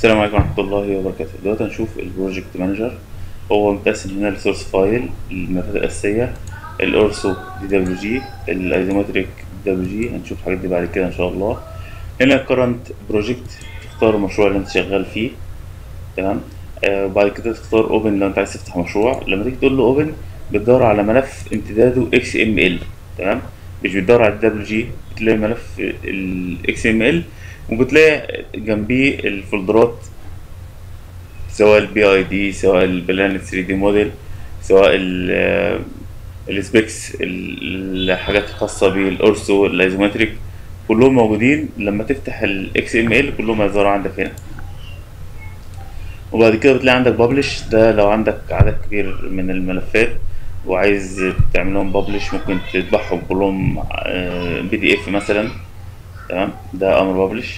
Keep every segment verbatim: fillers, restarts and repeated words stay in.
السلام عليكم ورحمة الله وبركاته. دلوقتي هنشوف البروجكت مانجر. هو متقسم هنا لسورس فايل، الملفات الأساسية، الأورسو دي دبليو جي، الأيزومتريك دي دبليو جي. هنشوف الحاجات دي بعد كده إن شاء الله. هنا كرنت بروجكت، تختار المشروع اللي أنت شغال فيه. تمام. آه بعد كده تختار اوبن لو أنت عايز تفتح مشروع. لما تيجي تقول له اوبن بتدور على ملف امتداده اكس ام ال. تمام. مش بتدور على الدبليو جي، بتلاقي ملف الاكس ام ال وبتلاقي جنبيه الفولدرات، سواء البي اي دي، سواء البلان ثري دي موديل، سواء السبيكس، الحاجات الخاصة بالاورسو، الايزومتريك، كلهم موجودين. لما تفتح الاكس ام ال كلهم هيظهروا عندك هنا. وبعد كده بتلاقي عندك بابلش، ده لو عندك عدد كبير من الملفات وعايز تعملهم بابلش ممكن تطبعهم كلهم بي دي اف مثلا. تمام. ده امر بابلش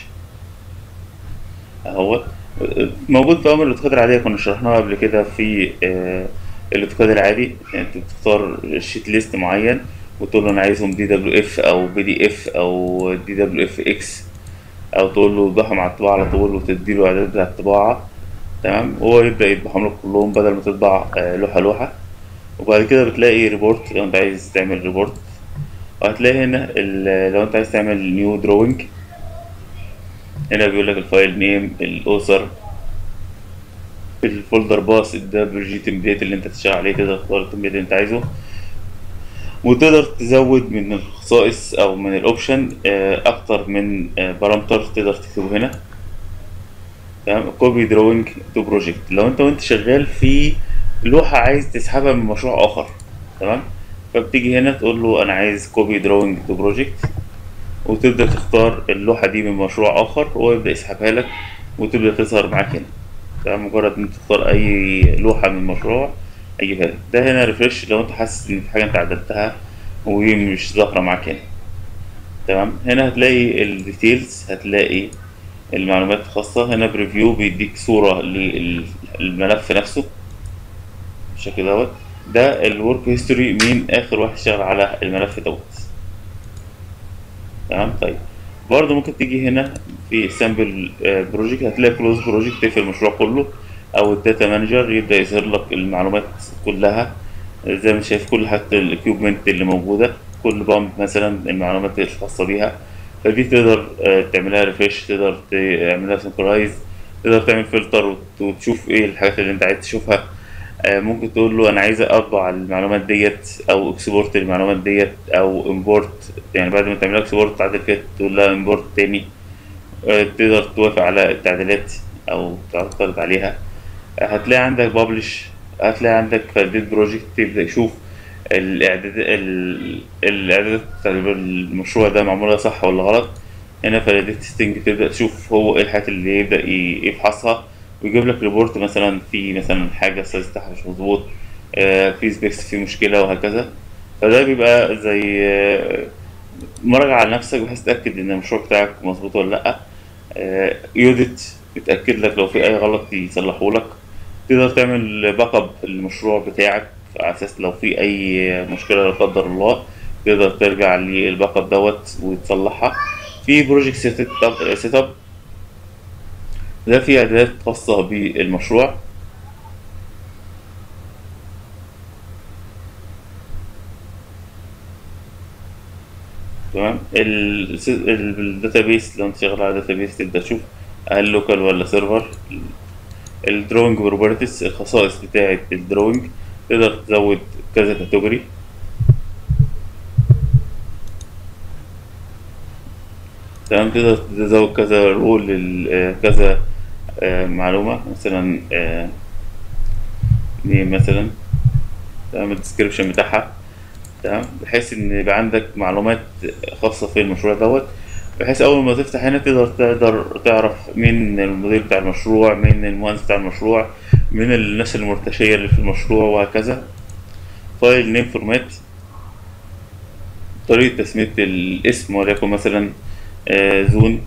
اهو موجود في امر الاوتوكاد العاديه، كنا شرحناها قبل كده في آه، الاوتوكاد العادي. يعني انت بتختار شيت ليست معين وتقول له انا عايزهم دي دبليو اف او بي دي اف او دي دبليو اف اكس، او تقول له اطبعهم على الطباعه على طول وتدي له اعداد بتاع الطباعه. تمام. وهو يبدا يطبعهم لك كلهم بدل ما تطبع آه، لوحه لوحه. وبعد كده بتلاقي ريبورت لو انت عايز تعمل ريبورت. وهتلاقي هنا ال- لو انت عايز تعمل نيو دروينج، هنا بيقول لك الفايل نيم، الاوثر، في الفولدر باص ده برجي تمبليت اللي انت تشتغل عليه. تقدر تختار التمبليت اللي انت عايزه، وتقدر تزود من الخصائص او من الاوبشن اكتر من بارامتر تقدر تكتبه هنا. تمام. كوبي دروينج تو بروجكت، لو انت وانت شغال في لوحة عايز تسحبها من مشروع اخر. تمام. فبتيجي هنا تقول له انا عايز كوبي دروينج تو بروجكت، وتبدأ تختار اللوحة دي من مشروع اخر وهو يبدأ يسحبها لك وتبدأ تظهر معاك هنا. تمام. مجرد ان انت تختار اي لوحة من المشروع هيجيبها لك. ده هنا ريفرش لو انت حاسس ان في حاجة انت عدلتها وهي مش ظاهرة معاك هنا. تمام. هنا هتلاقي الديتيلز، هتلاقي المعلومات الخاصة. هنا بريفيو بيديك صورة للملف نفسه بالشكل دوت. ده الورك هيستوري، مين اخر واحد اشتغل على الملف دوت. تمام. طيب برضه ممكن تيجي هنا في سامبل بروجكت، هتلاقي كلوز بروجكت تقفل المشروع كله، او الداتا مانجر يبدا يظهر لك المعلومات كلها. زي ما شايف كل حاجه الاكيوبمنت اللي موجوده، كل بامب مثلا المعلومات الخاصه بيها. فدي تقدر آه، تعملها ريفرش، تقدر تعملها سنكرايز، تقدر تعمل فلتر وتشوف ايه الحاجات اللي انت عايز تشوفها. آه، ممكن تقول له انا عايز اطبع المعلومات ديت او اكسبورت المعلومات ديت او امبورت. يعني بعد ما تعمل اكسبورت تعدل فيها تقول لها امبورت تاني. آه، تقدر توافق على التعديلات او تعترض عليها. آه، هتلاقي عندك بابلش، هتلاقي عندك فاليديت بروجكت، تبدا تشوف الاعداد ال- الاعدادات بتاع المشروع ده معموله صح ولا غلط. هنا فاليديت تيستنج، تبدا تشوف هو ايه الحاجات اللي يبدا ي- يفحصها ويجيب لك ريبورت مثلا في مثلا حاجه السايز بتاعها مش مظبوط، آه، في سبيكس في مشكله وهكذا. فده بيبقى زي آه، مراجعة على نفسك بحيث تتأكد إن المشروع بتاعك مظبوط ولا لأ. آه، يودت يتأكد لك لو في أي غلط يصلحهولك. تقدر تعمل باك اب للمشروع بتاعك على أساس لو في أي مشكلة لا قدر الله تقدر ترجع للباك اب دوت وتصلحها. في بروجكت سيت اب، ده فيه إعدادات خاصة بالمشروع. تمام. الداتابيس لو انت شغال على داتابيس تبدأ تشوف هل لوكال ولا سيرفر. الدروينج بروبرتيز، الخصائص بتاعة الدروينج، تقدر تزود كذا كاتيجوري. تمام. تقدر تزود كذا رول لل- كذا آه، معلومة مثلا آه، دي مثلا. تمام. الديسكريبشن بتاعها. تمام. بحيث ان يبقى عندك معلومات خاصة في المشروع دوت، بحيث اول ما تفتح هنا تقدر تقدر تعرف مين المدير بتاع المشروع، مين المهندس بتاع المشروع، مين الناس المرتشية اللي في المشروع وهكذا. فايل نيم فورمات، طريقة تسمية الاسم، وليكن مثلا آه، زون.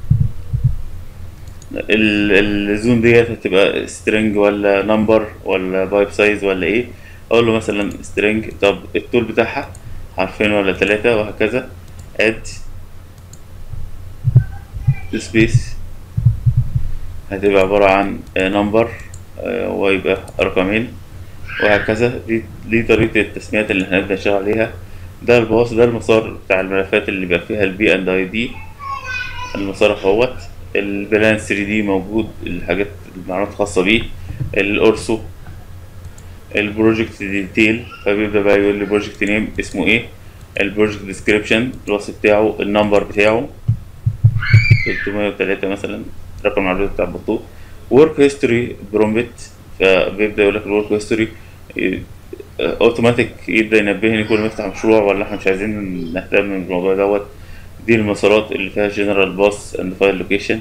ال- الزون ديت هتبقى سترينج ولا نمبر ولا بايب سايز ولا ايه. اقول له مثلا سترينج. طب الطول بتاعها حرفين ولا ثلاثة وهكذا. اد سبيس هتبقى عبارة عن نمبر ويبقى رقمين وهكذا. دي دي طريقة التسميات اللي هنبدأ نشتغل عليها. ده الباص، ده المسار بتاع الملفات اللي بيبقى فيها البي اند اي دي. المسار اهوت. البلان ثري دي موجود، الحاجات المعلومات الخاصة بيه. الأورسو، البروجكت ديتيل، فبيبدأ بقى يقول لي بروجكت نيم اسمه ايه، البروجكت ديسكريبشن الوصف بتاعه، النمبر بتاعه تلتمية وتلاتة مثلا، رقم العربية بتاع البطوط. ورك هيستوري برومبت، فبيبدأ يقول لك الورك هيستوري اوتوماتيك، يبدأ ينبهني كل ما افتح مشروع ولا احنا مش عايزين نهتم بالموضوع دوت. دي المسارات اللي فيها جنرال باس اند فايل لوكيشن.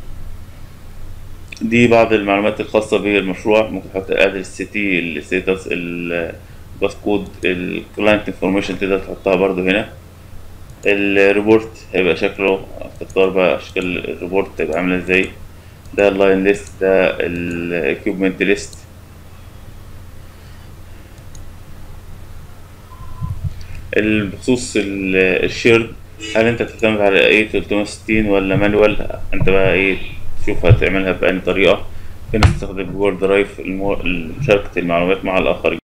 دي بعض المعلومات الخاصة بالمشروع، ممكن تحط ادرس سيتي، الستاتس، الباس كود، الكلاينت انفورميشن تقدر تحطها برضو هنا. الريبورت هيبقى شكله، تختار بقى اشكال الريبورت تبقى عاملة ازاي. ده اللاين ليست، ده الاكيوبمنت ليست. بخصوص الشيرد، هل انت تعتمد على ايه تلتمية وستين ولا مانوال؟ انت بقى ايه تشوف هتعملها بأي طريقة. في ناس تستخدم جوجل درايف، المو- مشاركة المعلومات مع الآخرين.